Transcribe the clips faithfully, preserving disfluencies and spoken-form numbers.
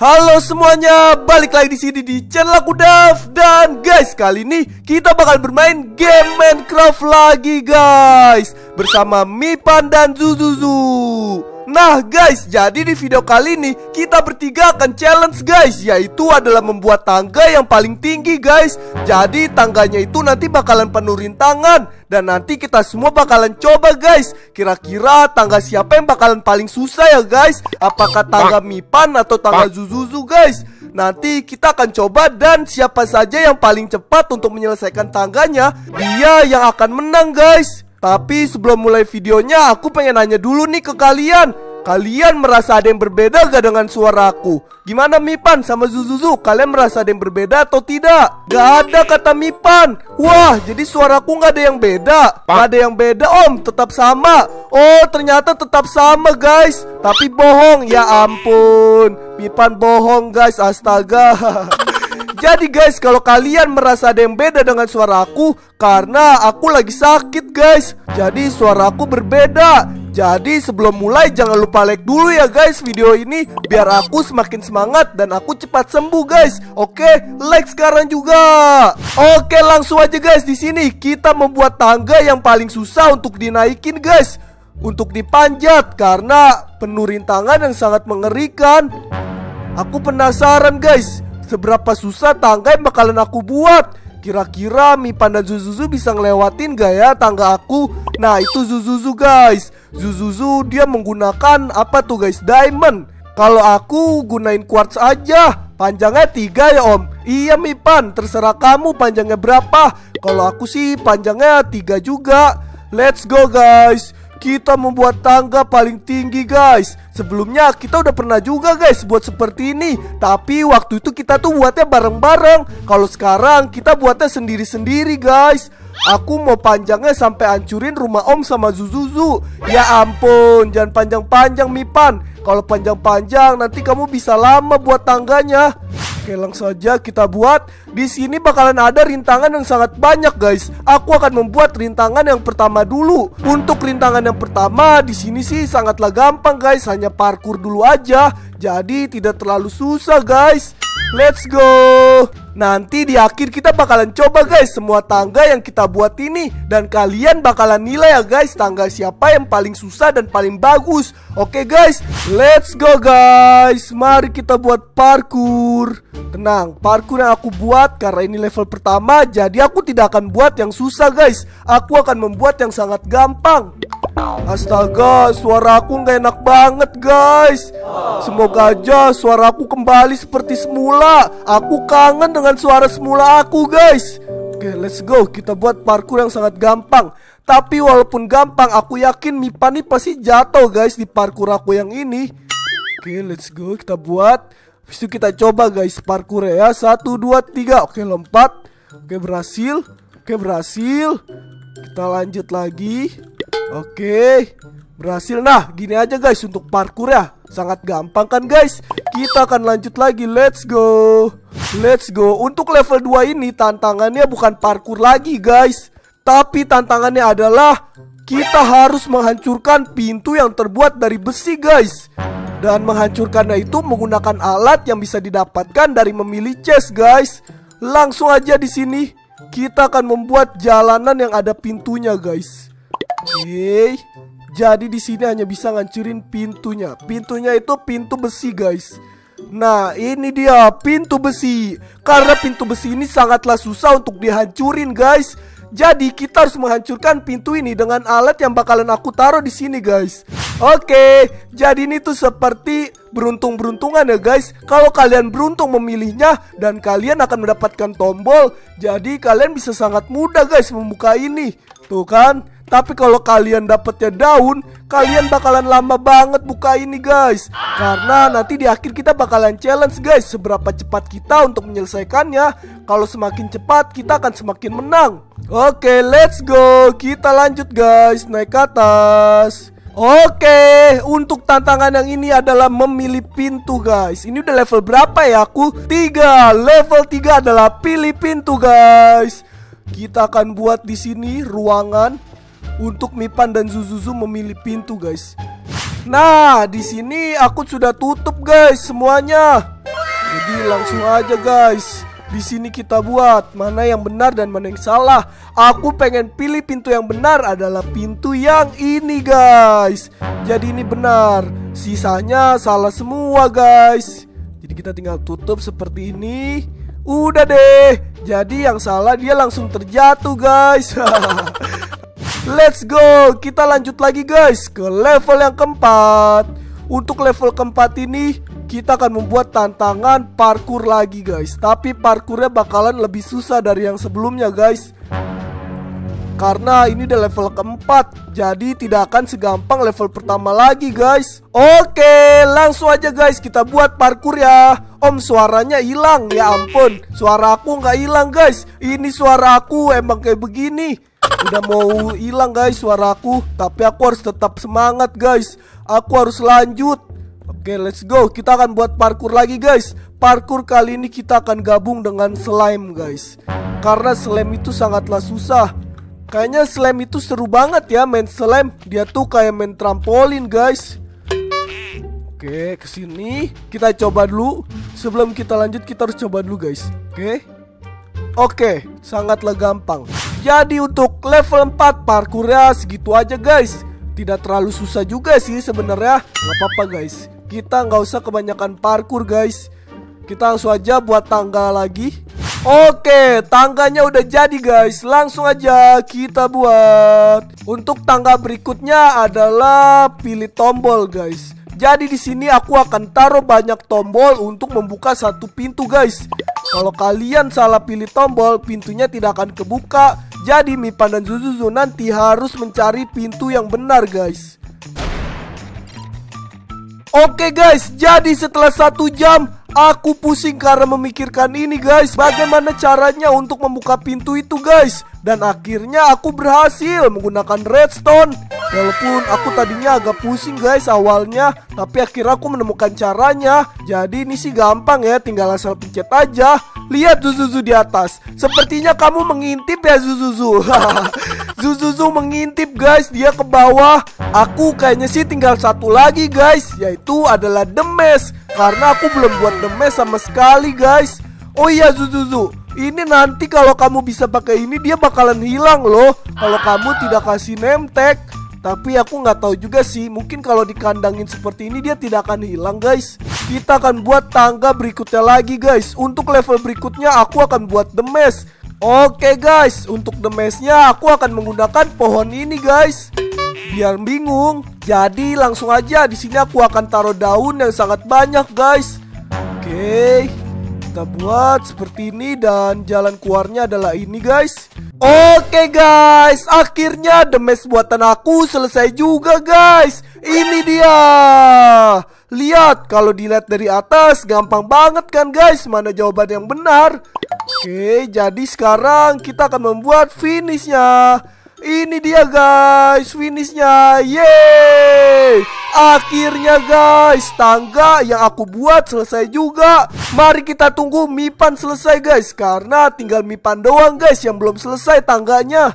Halo semuanya, balik lagi di sini di channel aku Dav. Dan guys, kali ini kita bakal bermain game Minecraft lagi guys, bersama Mipan dan Zuzuzu. Nah guys, jadi di video kali ini kita bertiga akan challenge guys, yaitu adalah membuat tangga yang paling tinggi guys. Jadi tangganya itu nanti bakalan penuh rintangan, dan nanti kita semua bakalan coba guys, kira-kira tangga siapa yang bakalan paling susah ya guys. Apakah tangga Mipan atau tangga Zuzuzu guys? Nanti kita akan coba, dan siapa saja yang paling cepat untuk menyelesaikan tangganya, dia yang akan menang guys. Tapi sebelum mulai videonya, aku pengen nanya dulu nih ke kalian. Kalian merasa ada yang berbeda gak dengan suaraku? Gimana Mipan sama Zuzuzu? Kalian merasa ada yang berbeda atau tidak? Gak ada kata Mipan. Wah, jadi suaraku gak ada yang beda. Gak ada yang beda om, tetap sama. Oh, ternyata tetap sama guys. Tapi bohong, ya ampun. Mipan bohong guys, astaga. Jadi guys, kalau kalian merasa ada yang beda dengan suara aku, karena aku lagi sakit guys, jadi suara aku berbeda. Jadi sebelum mulai jangan lupa like dulu ya guys video ini, biar aku semakin semangat dan aku cepat sembuh guys. Oke, like sekarang juga. Oke, langsung aja guys. Di sini kita membuat tangga yang paling susah untuk dinaikin guys, untuk dipanjat, karena penuh rintangan yang sangat mengerikan. Aku penasaran guys, seberapa susah tangga yang bakalan aku buat. Kira-kira Mipan dan Zuzuzu bisa ngelewatin gak ya tangga aku? Nah, itu Zuzuzu guys. Zuzuzu dia menggunakan apa tuh guys? Diamond. Kalau aku gunain quartz aja. Panjangnya tiga ya om. Iya Mipan, terserah kamu panjangnya berapa. Kalau aku sih panjangnya tiga juga. Let's go guys, kita membuat tangga paling tinggi guys. Sebelumnya kita udah pernah juga guys buat seperti ini, tapi waktu itu kita tuh buatnya bareng-bareng. Kalau sekarang kita buatnya sendiri-sendiri guys. Aku mau panjangnya sampai hancurin rumah om sama Zuzuzu. Ya ampun, jangan panjang-panjang Mipan. Kalau panjang-panjang nanti kamu bisa lama buat tangganya. Oke, langsung saja kita buat. Di sini bakalan ada rintangan yang sangat banyak guys. Aku akan membuat rintangan yang pertama dulu. Untuk rintangan yang pertama di sini sih sangatlah gampang guys, hanya parkur dulu aja. Jadi tidak terlalu susah guys. Let's go. Nanti di akhir kita bakalan coba guys semua tangga yang kita buat ini, dan kalian bakalan nilai ya guys tangga siapa yang paling susah dan paling bagus. Oke guys, let's go guys. Mari kita buat parkur. Tenang, parkur yang aku buat karena ini level pertama, jadi aku tidak akan buat yang susah guys. Aku akan membuat yang sangat gampang. Astaga, suara aku gak enak banget guys. Semoga aja suara aku kembali seperti semula. Aku kangen dengan suara semula aku guys. Oke, let's go. Kita buat parkur yang sangat gampang. Tapi walaupun gampang, aku yakin Mipan nih pasti jatuh guys di parkur aku yang ini. Oke, let's go. Kita buat. Habis itu kita coba guys parkur ya. Satu, dua, tiga. Oke, lompat. Oke, berhasil. Oke, berhasil. Kita lanjut lagi. Oke, berhasil. Nah, gini aja guys untuk parkur ya. Sangat gampang kan guys. Kita akan lanjut lagi. Let's go. Let's go. Untuk level dua ini tantangannya bukan parkur lagi guys, tapi tantangannya adalah kita harus menghancurkan pintu yang terbuat dari besi guys. Dan menghancurkannya itu menggunakan alat yang bisa didapatkan dari memilih chest guys. Langsung aja di sini kita akan membuat jalanan yang ada pintunya guys. Oke, jadi di sini hanya bisa ngancurin pintunya. Pintunya itu pintu besi guys. Nah, ini dia pintu besi. Karena pintu besi ini sangatlah susah untuk dihancurin guys. Jadi kita harus menghancurkan pintu ini dengan alat yang bakalan aku taruh di sini guys. Oke, jadi ini tuh seperti beruntung-beruntungan ya guys. Kalau kalian beruntung memilihnya, dan kalian akan mendapatkan tombol. Jadi kalian bisa sangat mudah guys membuka ini. Tuh kan. Tapi kalau kalian dapetnya daun, kalian bakalan lama banget buka ini guys. Karena nanti di akhir kita bakalan challenge guys, seberapa cepat kita untuk menyelesaikannya. Kalau semakin cepat kita akan semakin menang. Oke, let's go. Kita lanjut guys, naik ke atas. Oke, untuk tantangan yang ini adalah memilih pintu guys. Ini udah level berapa ya aku? tiga. Level tiga adalah pilih pintu guys. Kita akan buat di sini ruangan untuk Mipan dan Zuzuzu memilih pintu guys. Nah, di sini aku sudah tutup guys semuanya. Jadi langsung aja guys. Di sini kita buat mana yang benar dan mana yang salah. Aku pengen pilih pintu yang benar adalah pintu yang ini guys. Jadi ini benar, sisanya salah semua guys. Jadi kita tinggal tutup seperti ini. Udah deh. Jadi yang salah dia langsung terjatuh guys. Let's go. Kita lanjut lagi guys ke level yang keempat. Untuk level keempat ini kita akan membuat tantangan parkour lagi guys. Tapi parkournya bakalan lebih susah dari yang sebelumnya guys. Karena ini udah level keempat, jadi tidak akan segampang level pertama lagi guys. Oke, langsung aja guys kita buat parkour ya. Om, suaranya hilang. Ya ampun, suara aku nggak hilang guys. Ini suara aku emang kayak begini. Udah mau hilang guys suaraku. Tapi aku harus tetap semangat guys. Aku harus lanjut. Oke, let's go. Kita akan buat parkour lagi guys. Parkour kali ini kita akan gabung dengan slime guys. Karena slime itu sangatlah susah. Kayaknya slime itu seru banget ya main slime. Dia tuh kayak main trampolin guys. Oke, kesini kita coba dulu. Sebelum kita lanjut kita harus coba dulu guys. Oke. Oke, sangatlah gampang. Jadi untuk level empat parkournya segitu aja guys. Tidak terlalu susah juga sih sebenarnya. Gak apa-apa guys. Kita nggak usah kebanyakan parkour guys. Kita langsung aja buat tangga lagi. Oke, tangganya udah jadi guys. Langsung aja kita buat. Untuk tangga berikutnya adalah pilih tombol guys. Jadi di sini aku akan taruh banyak tombol untuk membuka satu pintu guys. Kalau kalian salah pilih tombol, pintunya tidak akan kebuka. Jadi Mipan dan Zuzuzu nanti harus mencari pintu yang benar guys. Oke guys, jadi setelah satu jam aku pusing karena memikirkan ini guys. Bagaimana caranya untuk membuka pintu itu guys. Dan akhirnya aku berhasil menggunakan redstone. Walaupun aku tadinya agak pusing guys awalnya, tapi akhirnya aku menemukan caranya. Jadi ini sih gampang ya, tinggal asal pencet aja. Lihat Zuzuzu di atas. Sepertinya kamu mengintip ya Zuzuzu. Zuzuzu mengintip guys, dia ke bawah. Aku kayaknya sih tinggal satu lagi guys, yaitu adalah the mesh. Karena aku belum buat the mesh sama sekali guys. Oh iya Zuzuzu, ini nanti kalau kamu bisa pakai ini dia bakalan hilang loh kalau kamu tidak kasih name tag. Tapi aku nggak tahu juga sih, mungkin kalau dikandangin seperti ini dia tidak akan hilang guys. Kita akan buat tangga berikutnya lagi guys. Untuk level berikutnya aku akan buat the mesh. Oke guys, untuk the meshnya aku akan menggunakan pohon ini guys. Biar bingung, jadi langsung aja di sini aku akan taruh daun yang sangat banyak guys. Oke, kita buat seperti ini dan jalan keluarnya adalah ini guys. Oke guys, akhirnya the mesh buatan aku selesai juga guys. Ini dia. Lihat, kalau dilihat dari atas gampang banget kan guys. Mana jawaban yang benar? Oke, jadi sekarang kita akan membuat finishnya. Ini dia guys, finishnya. Yeay. Akhirnya guys, tangga yang aku buat selesai juga. Mari kita tunggu Mipan selesai guys. Karena tinggal Mipan doang guys yang belum selesai tangganya.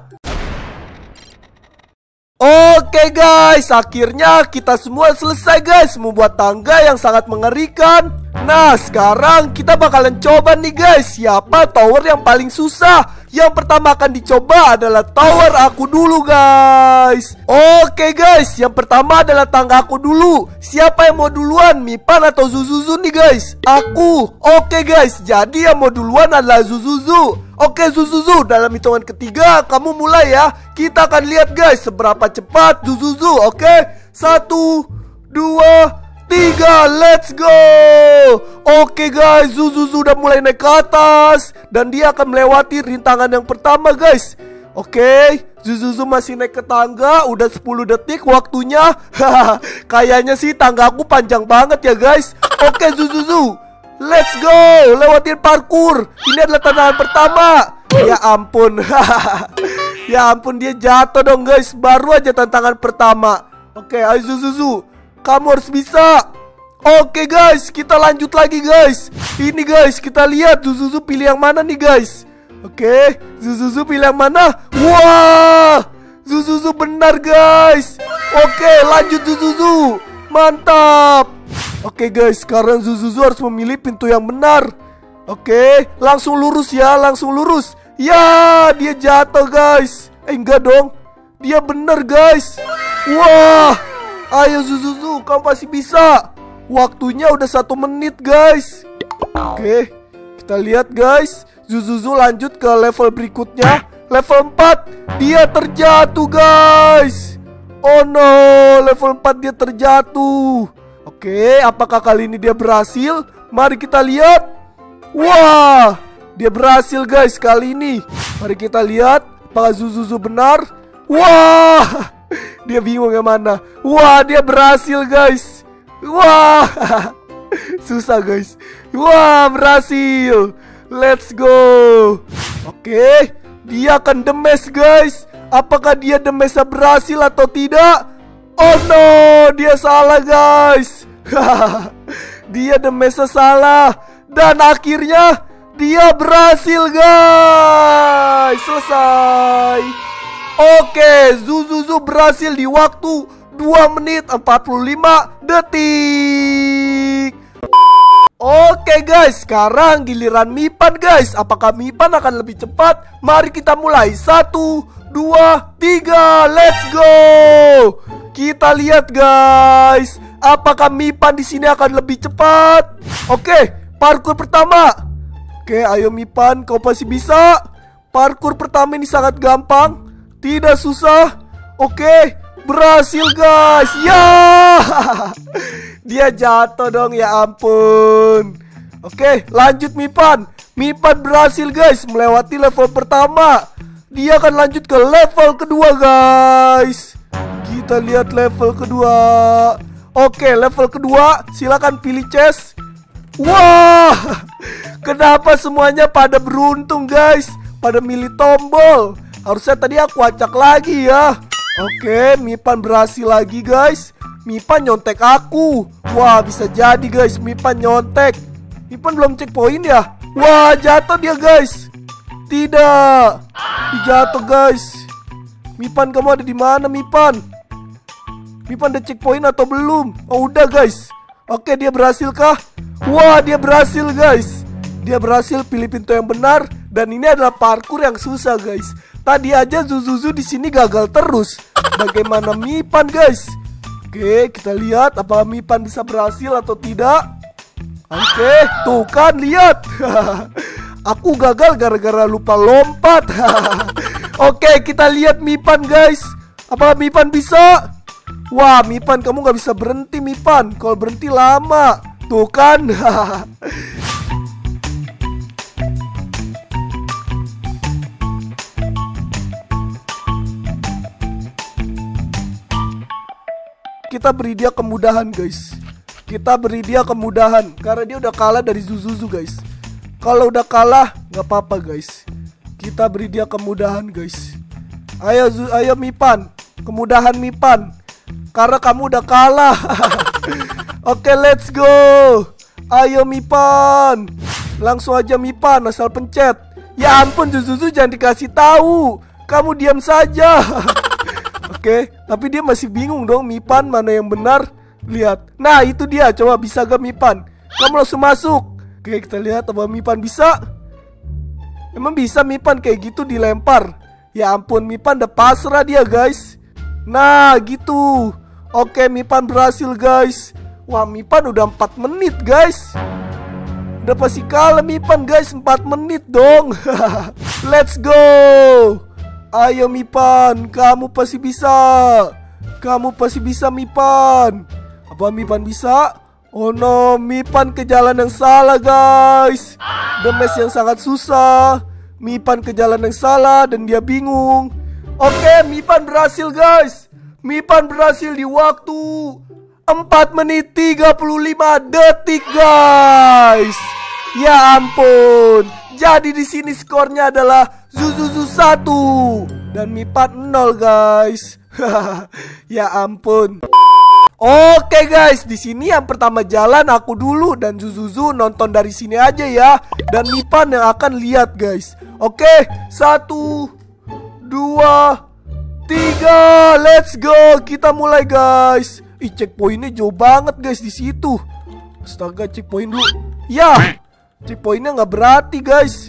Oke guys, akhirnya kita semua selesai guys membuat tangga yang sangat mengerikan. Nah sekarang kita bakalan coba nih guys, siapa tower yang paling susah. Yang pertama akan dicoba adalah tower aku dulu guys. Oke guys, yang pertama adalah tangga aku dulu. Siapa yang mau duluan, Mipan atau Zuzuzu nih guys? Aku. Oke guys, jadi yang mau duluan adalah Zuzuzu. Oke Zuzuzu, dalam hitungan ketiga kamu mulai ya. Kita akan lihat guys seberapa cepat Zuzuzu. Oke, satu, dua, tiga, let's go. Oke guys, Zuzuzu udah mulai naik ke atas dan dia akan melewati rintangan yang pertama guys. Oke, Zuzuzu masih naik ke tangga. Udah sepuluh detik waktunya. Kayaknya sih tangga aku panjang banget ya guys. Oke Zuzuzu, let's go, lewatin parkour. Ini adalah tantangan pertama. Ya ampun. Ya ampun, dia jatuh dong guys. Baru aja tantangan pertama. Oke, ayo Zuzuzu, kamu harus bisa. Oke guys, kita lanjut lagi guys. Ini guys, kita lihat Zuzuzu pilih yang mana nih guys. Oke, Zuzuzu pilih yang mana? Wah, Zuzuzu benar guys. Oke, lanjut Zuzuzu. Mantap. Oke guys, sekarang Zuzuzu harus memilih pintu yang benar. Oke, langsung lurus ya, langsung lurus. Ya, dia jatuh guys. Eh enggak dong, dia bener guys. Wah, ayo Zuzuzu, kamu pasti bisa. Waktunya udah satu menit guys. Oke, kita lihat guys. Zuzuzu lanjut ke level berikutnya. Level empat, dia terjatuh guys. Oh no, level empat dia terjatuh. Oke, apakah kali ini dia berhasil? Mari kita lihat. Wah, dia berhasil guys kali ini. Mari kita lihat apakah Zuzuzu benar. Wah, dia bingung yang mana. Wah, dia berhasil guys. Wah, susah guys. Wah, berhasil. Let's go. Oke, dia akan demes guys. Apakah dia demesnya berhasil atau tidak? Oh no, dia salah guys. Dia demesnya salah. Dan akhirnya dia berhasil guys. Selesai. Oke, Zuzuzu berhasil di waktu dua menit empat puluh lima detik. Oke guys, sekarang giliran Mipan guys. Apakah Mipan akan lebih cepat? Mari kita mulai. Satu, dua, tiga, let's go. Kita lihat guys, apakah Mipan di sini akan lebih cepat? Oke, parkur pertama. Oke, ayo Mipan, kau pasti bisa. Parkur pertama ini sangat gampang, tidak susah. Oke, berhasil guys. Ya, dia jatuh dong, ya ampun. Oke, lanjut Mipan. Mipan berhasil guys melewati level pertama. Dia akan lanjut ke level kedua guys. Kita lihat level kedua. Oke, level kedua, silakan pilih chest. Wah, kenapa semuanya pada beruntung guys? Pada milih tombol. Harusnya tadi aku acak lagi ya. Oke, Mipan berhasil lagi guys. Mipan nyontek aku. Wah, bisa jadi guys, Mipan nyontek. Mipan belum cek poin ya. Wah, jatuh dia guys. Tidak, jatuh guys. Mipan, kamu ada di mana Mipan? Mipan udah cek poin atau belum? Oh udah guys. Oke, dia berhasil kah? Wah, dia berhasil guys. Dia berhasil pilih pintu yang benar. Dan ini adalah parkur yang susah guys. Tadi aja Zuzuzu di sini gagal terus. Bagaimana Mipan guys? Oke, kita lihat apakah Mipan bisa berhasil atau tidak. Oke, tuh kan lihat. Aku gagal gara-gara lupa lompat. Oke, kita lihat Mipan guys. Apakah Mipan bisa? Wah, Mipan, kamu gak bisa berhenti Mipan. Kalau berhenti lama. Tuh kan. Kita beri dia kemudahan guys. Kita beri dia kemudahan karena dia udah kalah dari Zuzuzu guys. Kalau udah kalah gak apa-apa guys. Kita beri dia kemudahan guys. Ayo ayo Mipan, kemudahan Mipan. Karena kamu udah kalah. Oke, let's go. Ayo Mipan. Langsung aja Mipan, asal pencet. Ya ampun Zuzuzu, jangan dikasih tahu. Kamu diam saja. Oke, tapi dia masih bingung dong Mipan mana yang benar. Lihat. Nah, itu dia. Coba bisa gak Mipan? Kamu langsung masuk. Oke, kita lihat apa Mipan bisa. Emang bisa Mipan kayak gitu dilempar? Ya ampun, Mipan udah pasrah dia guys. Nah, gitu. Oke, Mipan berhasil guys. Wah, Mipan udah empat menit guys. Udah pasti kalah Mipan guys, empat menit dong. Let's go. Ayo Mipan, kamu pasti bisa. Kamu pasti bisa Mipan. Apa Mipan bisa? Oh no, Mipan ke jalan yang salah guys. Demes yang sangat susah. Mipan ke jalan yang salah dan dia bingung. Oke, Mipan berhasil guys. Mipan berhasil di waktu empat menit tiga puluh lima detik guys. Ya ampun. Jadi di sini skornya adalah Zuzuzu satu dan Mipan nol guys. Ya ampun. Oke guys, di sini yang pertama jalan aku dulu dan Zuzuzu nonton dari sini aja ya. Dan Mipan yang akan lihat guys. Oke, satu, dua, tiga, let's go. Kita mulai guys. Ih, checkpointnya jauh banget guys di situ. Astaga, checkpoint dulu. Ya, checkpointnya nggak berarti guys.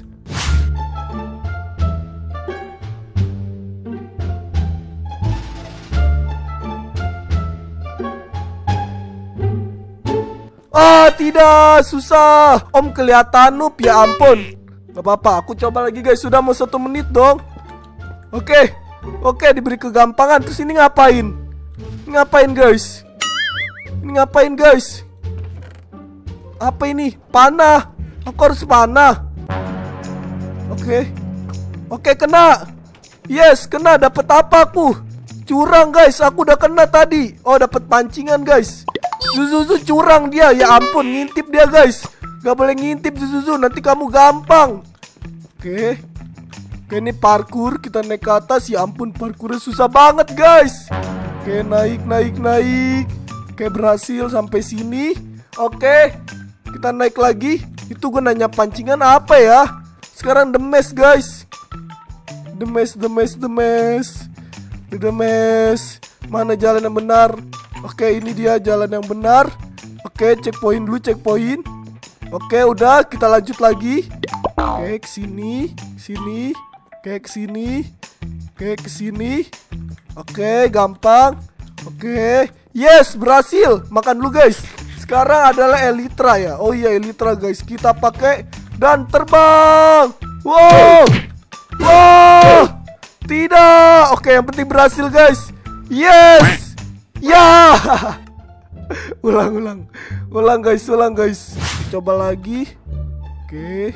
Ah, tidak, susah. Om kelihatan noob, ya ampun. Gak apa-apa, aku coba lagi guys. Sudah mau satu menit dong. Oke, oke, diberi kegampangan. Terus ini ngapain? Ini ngapain guys? Ini ngapain guys? Apa ini? Panah. Aku harus panah. Oke, oke, kena. Yes, kena. Dapat apa aku? Curang guys, aku udah kena tadi. Oh, dapat pancingan guys. Zuzuzu curang dia, ya ampun, ngintip dia guys. Gak boleh ngintip Zuzuzu, nanti kamu gampang. Oke, oke, ini parkour, kita naik ke atas. Ya ampun, parkournya susah banget guys. Oke, naik, naik, naik. Oke, berhasil sampai sini. Oke, kita naik lagi. Itu gue nanya pancingan apa ya. Sekarang the mess guys. The mess, the mess, the mess. The mess. Mana jalan yang benar? Oke, ini dia jalan yang benar. Oke, checkpoint dulu, checkpoint. Oke, udah, kita lanjut lagi. Oke, kesini, kesini. Oke, kesini. Oke, kesini. Oke, gampang. Oke, yes, berhasil. Makan dulu guys. Sekarang adalah Elytra ya. Oh iya, Elytra guys. Kita pakai dan terbang. Wow, wow. Tidak. Oke, yang penting berhasil guys. Yes. Ya, ulang, ulang, ulang guys, ulang guys. Coba lagi. Oke.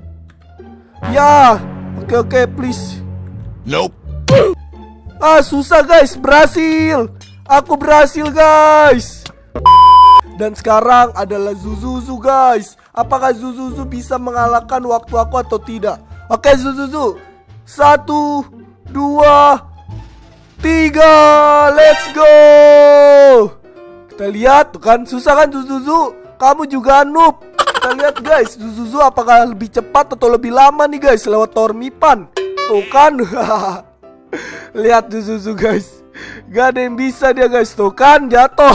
Ya, oke, oke, please. Nope. Ah, susah guys, berhasil. Aku berhasil guys. Dan sekarang adalah Zuzuzu guys. Apakah Zuzuzu bisa mengalahkan waktu aku atau tidak? Oke Zuzuzu, satu, dua, tiga, let's go. Kita lihat tuh kan, susah kan Zuzuzu? Kamu juga noob. Kita lihat guys, Zuzuzu apakah lebih cepat atau lebih lama nih guys lewat tower Mipan. Tuh kan. Lihat Zuzuzu guys. Gak ada yang bisa dia guys. Tuh kan, jatuh.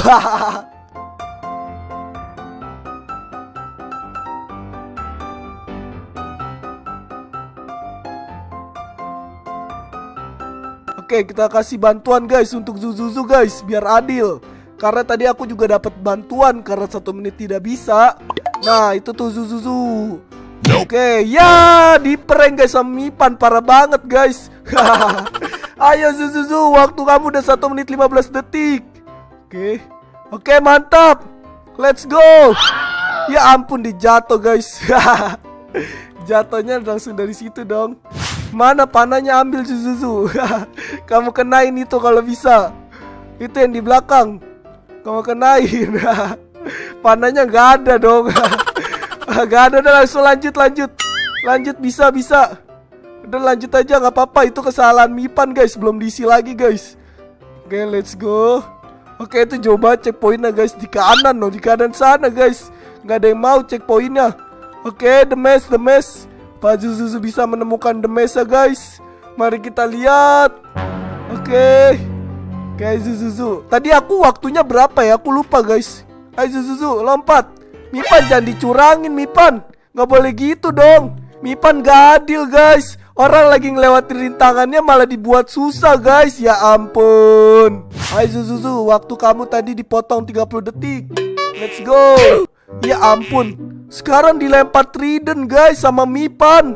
Oke, kita kasih bantuan guys untuk Zuzuzu guys, biar adil. Karena tadi aku juga dapat bantuan karena satu menit tidak bisa. Nah, itu tuh Zuzuzu. Oke, ya di prank guys sama Mipan, parah banget guys. Ayo Zuzuzu, waktu kamu udah satu menit lima belas detik. Oke, oke mantap. Let's go. Ya ampun, dijatuh guys. Jatuhnya langsung dari situ dong. Mana panahnya, ambil Zuzuzu. Kamu kenain itu kalau bisa. Itu yang di belakang. Kamu kenain. Panahnya nggak ada dong. Nggak ada, udah langsung lanjut lanjut. Lanjut, bisa bisa. Udah lanjut aja, nggak apa-apa. Itu kesalahan Mipan guys, belum diisi lagi guys. Oke, let's go. Oke, itu coba checkpointnya guys di kanan loh, di kanan sana guys. Nggak ada yang mau checkpointnya. Oke, the mess, the mess. Pak Zuzuzu bisa menemukan the mess guys. Mari kita lihat. Oke, guys Zuzuzu. Tadi aku waktunya berapa ya? Aku lupa guys. Ayo Zuzuzu, lompat. Mipan jangan dicurangin Mipan. Nggak boleh gitu dong. Mipan gak adil guys. Orang lagi ngelewatin rintangannya malah dibuat susah guys. Ya ampun. Ayo Zuzuzu, waktu kamu tadi dipotong tiga puluh detik. Let's go. Ya ampun. Sekarang dilempar trident guys sama Mipan.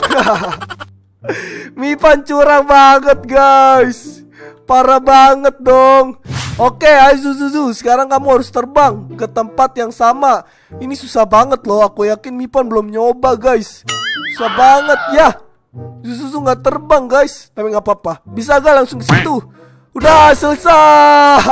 Mipan curang banget guys. Parah banget dong. Oke, ayo Zuzuzu, sekarang kamu harus terbang ke tempat yang sama. Ini susah banget loh. Aku yakin Mipan belum nyoba guys. Susah banget ya. Zuzuzu nggak terbang guys. Tapi nggak apa-apa. Bisa gak langsung ke situ? Udah selesai.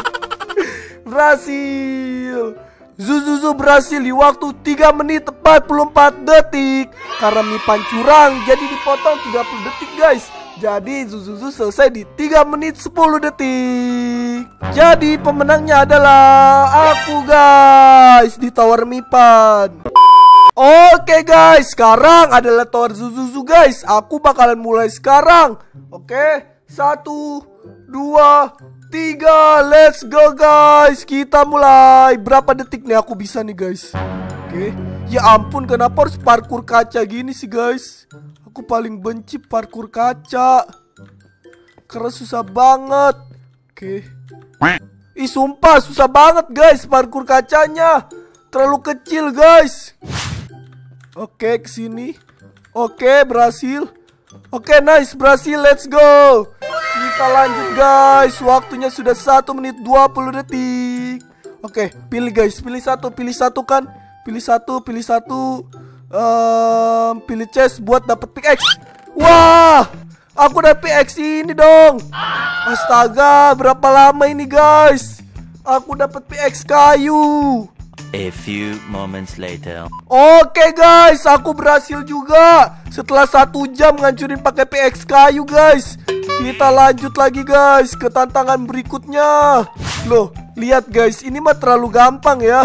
Berhasil. Zuzuzu berhasil di waktu tiga menit empat puluh empat detik. Karena Mipan curang, jadi dipotong tiga puluh detik guys. Jadi Zuzuzu selesai di tiga menit sepuluh detik. Jadi pemenangnya adalah aku guys di Tower Mipan. Oke guys, sekarang adalah Tower Zuzuzu guys. Aku bakalan mulai sekarang. Oke, satu, dua, tiga. Let's go guys. Kita mulai. Berapa detik nih aku bisa nih guys? Oke. Ya ampun, kenapa harus parkur kaca gini sih guys? Aku paling benci parkur kaca karena susah banget. Oke. Ih sumpah susah banget guys parkur kacanya. Terlalu kecil guys. Oke, kesini. Oke, berhasil. Oke, nice, berhasil. Let's go. Kita lanjut guys. Waktunya sudah satu menit dua puluh detik. Oke, pilih guys. Pilih satu, pilih satu kan. Pilih satu, pilih satu. um, Pilih chest buat dapet pickaxe. Wah, aku dapet pickaxe ini dong. Astaga, berapa lama ini guys? Aku dapet pickaxe kayu. A few moments later. Oke guys, aku berhasil juga. Setelah satu jam ngancurin pakai pickaxe kayu guys. Kita lanjut lagi guys ke tantangan berikutnya. Loh, lihat guys, ini mah terlalu gampang ya.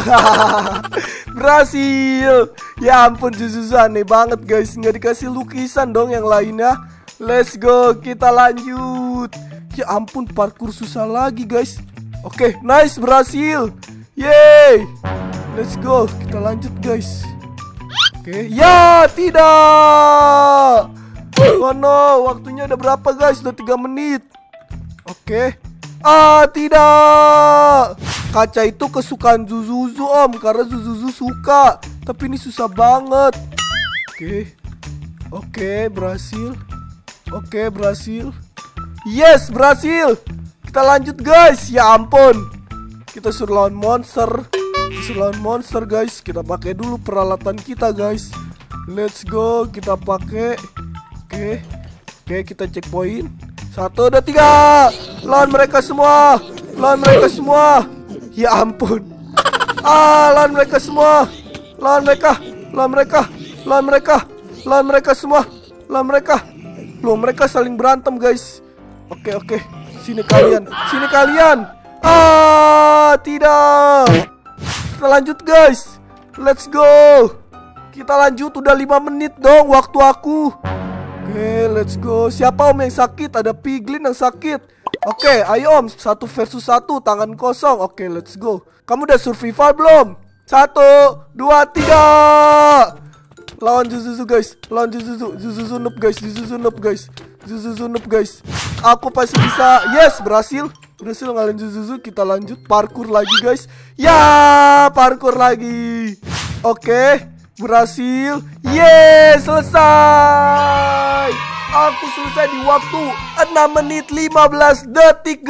Berhasil. Ya ampun, Zuzuzu aneh banget guys. Nggak dikasih lukisan dong yang lainnya. Let's go, kita lanjut. Ya ampun, parkur susah lagi guys. Oke, nice, berhasil. Yeay. Let's go, kita lanjut guys. Oke, ya tidak. Oh no, waktunya udah berapa guys? Udah tiga menit. Oke. Ah, tidak. Kaca itu kesukaan Zuzuzu om, karena Zuzuzu suka. Tapi ini susah banget. Oke. Oke, berhasil. Oke, berhasil. Yes, berhasil. Kita lanjut guys. Ya ampun. Kita suruh lawan monster. Kita suruh lawan monster guys. Kita pakai dulu peralatan kita guys. Let's go. Kita pakai. Oke. Oke, kita checkpoint. Satu, dua, tiga. Lawan mereka semua. Lawan mereka semua. Ya ampun. Ah, lawan mereka semua. Lawan mereka. Lawan mereka. Lawan mereka. Lawan mereka semua. Lawan mereka. Loh, mereka saling berantem guys. Oke, oke. Sini kalian. Sini kalian. Ah, tidak. Kita lanjut guys. Let's go. Kita lanjut, udah lima menit dong waktu aku. Oke, let's go. Siapa om yang sakit? Ada piglin yang sakit. Oke, ayo om, satu versus satu, tangan kosong. Oke, let's go. Kamu udah survival belum? Satu, dua, tiga. Lawan Zuzuzu guys. Lawan Zuzuzu. Zuzuzu noob guys. Zuzuzu noob guys. Zuzuzu noob guys. Aku pasti bisa. Yes, berhasil. Berhasil ngalahin Zuzuzu. Kita lanjut parkur lagi guys. Ya, parkur lagi. Oke, berhasil. Yes, selesai. Aku selesai di waktu enam menit lima belas detik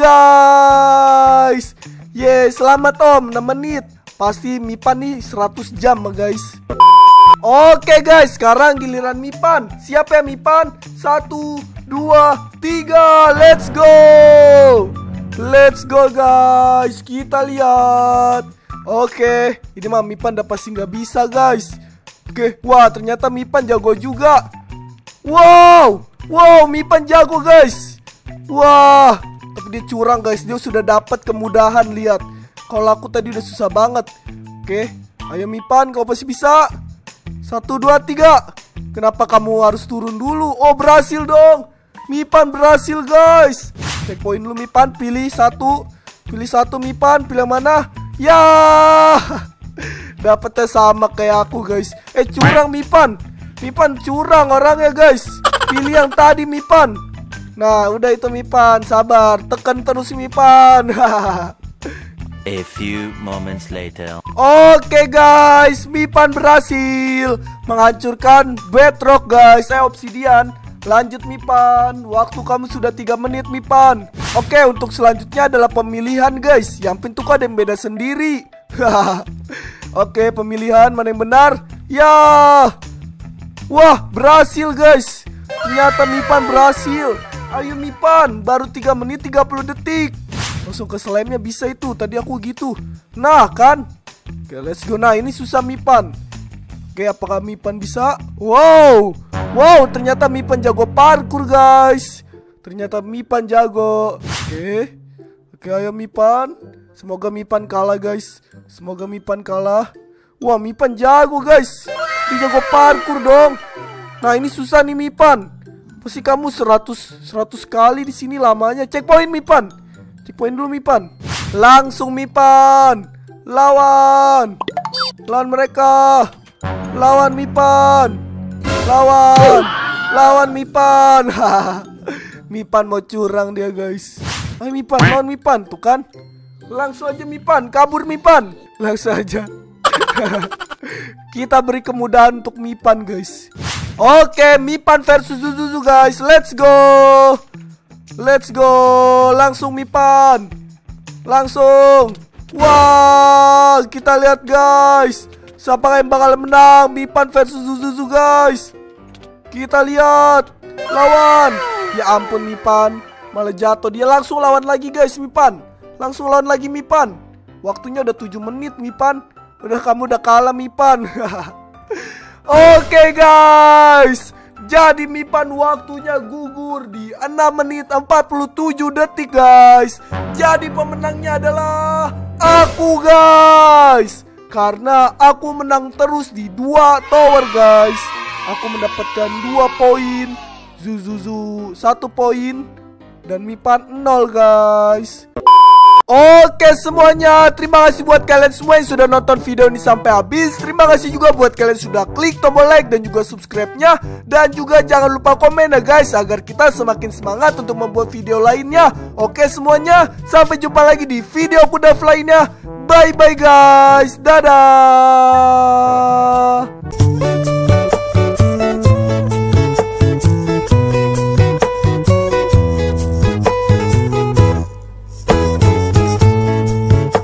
guys. Yes, selamat om, enam menit. Pasti Mipan nih seratus jam guys. Oke guys, sekarang giliran Mipan. Siapa yang Mipan? Satu, dua, tiga. Let's go. Let's go guys. Kita lihat. Oke, ini mah Mipan udah pasti nggak bisa guys. Oke, wah ternyata Mipan jago juga. Wow, wow Mipan jago guys. Wah, tapi dia curang guys. Dia sudah dapat kemudahan, lihat. Kalau aku tadi udah susah banget. Oke, ayo Mipan, kau pasti bisa. Satu, dua, tiga. Kenapa kamu harus turun dulu? Oh, berhasil dong. Mipan berhasil guys. Checkpoint dulu Mipan, pilih satu. Pilih satu Mipan, pilih mana? Ya, dapetnya sama kayak aku guys. Eh, curang Mipan. Mipan curang orangnya guys. Pilih yang tadi Mipan. Nah, udah itu Mipan, sabar. Tekan terus Mipan. A few moments later. Oke guys, Mipan berhasil menghancurkan bedrock guys. Eh, obsidian. Lanjut Mipan, waktu kamu sudah tiga menit Mipan. Oke, untuk selanjutnya adalah pemilihan guys. Yang pintu kok ada yang beda sendiri. Oke, pemilihan mana yang benar? Ya. Wah, berhasil guys. Ternyata Mipan berhasil. Ayo Mipan, baru tiga menit tiga puluh detik. Langsung ke slime-nya bisa itu. Tadi aku gitu. Nah kan. Oke, let's go. Nah, ini susah Mipan. Oke, apakah Mipan bisa? Wow. Wow, ternyata Mipan jago parkour guys. Ternyata Mipan jago. Oke. Oke, ayo Mipan. Semoga Mipan kalah guys. Semoga Mipan kalah. Wah, Mipan jago guys. Dia jago parkour dong. Nah, ini susah nih Mipan. Pasti kamu seratus kali di sini lamanya. Checkpoint Mipan. Checkpoint dulu Mipan. Langsung Mipan. Lawan. Lawan mereka. Lawan Mipan. Lawan. Lawan Mipan. Mipan mau curang dia guys. Ayo Mipan, lawan Mipan. Tuh kan. Langsung aja Mipan. Kabur Mipan. Langsung aja. Kita beri kemudahan untuk Mipan guys. Oke, Mipan versus Zuzuzu guys. Let's go. Let's go. Langsung Mipan. Langsung. Wah, kita lihat guys. Siapa yang bakal menang? Mipan versus Zuzuzu guys. Kita lihat. Lawan. Ya ampun Mipan. Malah jatuh. Dia langsung lawan lagi guys Mipan. Langsung lawan lagi Mipan. Waktunya udah tujuh menit Mipan. Udah kamu udah kalah Mipan. Oke guys. Jadi Mipan waktunya gugur di enam menit empat puluh tujuh detik guys. Jadi pemenangnya adalah aku guys. Karena aku menang terus di dua tower guys. Aku mendapatkan dua poin, Zuzuzu satu poin, dan Mipan nol guys. Oke semuanya, terima kasih buat kalian semua yang sudah nonton video ini sampai habis. Terima kasih juga buat kalian yang sudah klik tombol like dan juga subscribe-nya. Dan juga jangan lupa komen ya guys, agar kita semakin semangat untuk membuat video lainnya. Oke semuanya, sampai jumpa lagi di video Kudaf lainnya. Bye bye guys, dadah.